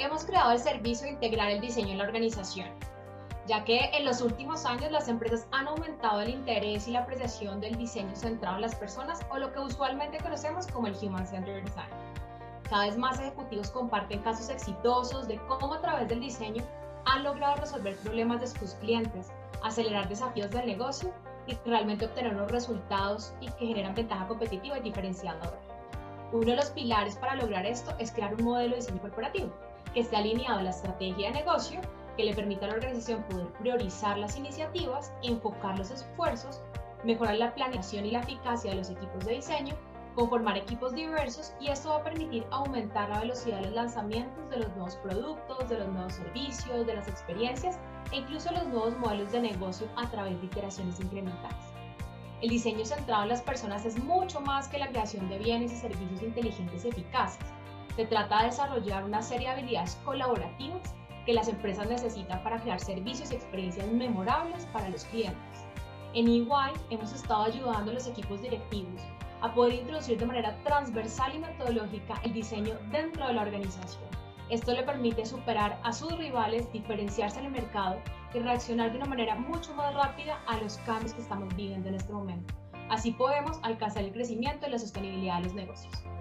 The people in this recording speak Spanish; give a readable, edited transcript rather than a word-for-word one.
Hemos creado el servicio de integrar el diseño en la organización, ya que en los últimos años las empresas han aumentado el interés y la apreciación del diseño centrado en las personas, o lo que usualmente conocemos como el Human Centered Design. Cada vez más ejecutivos comparten casos exitosos de cómo a través del diseño han logrado resolver problemas de sus clientes, acelerar desafíos del negocio y realmente obtener unos resultados y que generan ventaja competitiva y diferenciadora. Uno de los pilares para lograr esto es crear un modelo de diseño corporativo que esté alineado a la estrategia de negocio, que le permita a la organización poder priorizar las iniciativas, enfocar los esfuerzos, mejorar la planeación y la eficacia de los equipos de diseño, conformar equipos diversos, y esto va a permitir aumentar la velocidad de los lanzamientos de los nuevos productos, de los nuevos servicios, de las experiencias e incluso los nuevos modelos de negocio a través de iteraciones incrementales. El diseño centrado en las personas es mucho más que la creación de bienes y servicios inteligentes y eficaces. Se trata de desarrollar una serie de habilidades colaborativas que las empresas necesitan para crear servicios y experiencias memorables para los clientes. En EY hemos estado ayudando a los equipos directivos a poder introducir de manera transversal y metodológica el diseño dentro de la organización. Esto le permite superar a sus rivales, diferenciarse en el mercado y reaccionar de una manera mucho más rápida a los cambios que estamos viviendo en este momento. Así podemos alcanzar el crecimiento y la sostenibilidad de los negocios.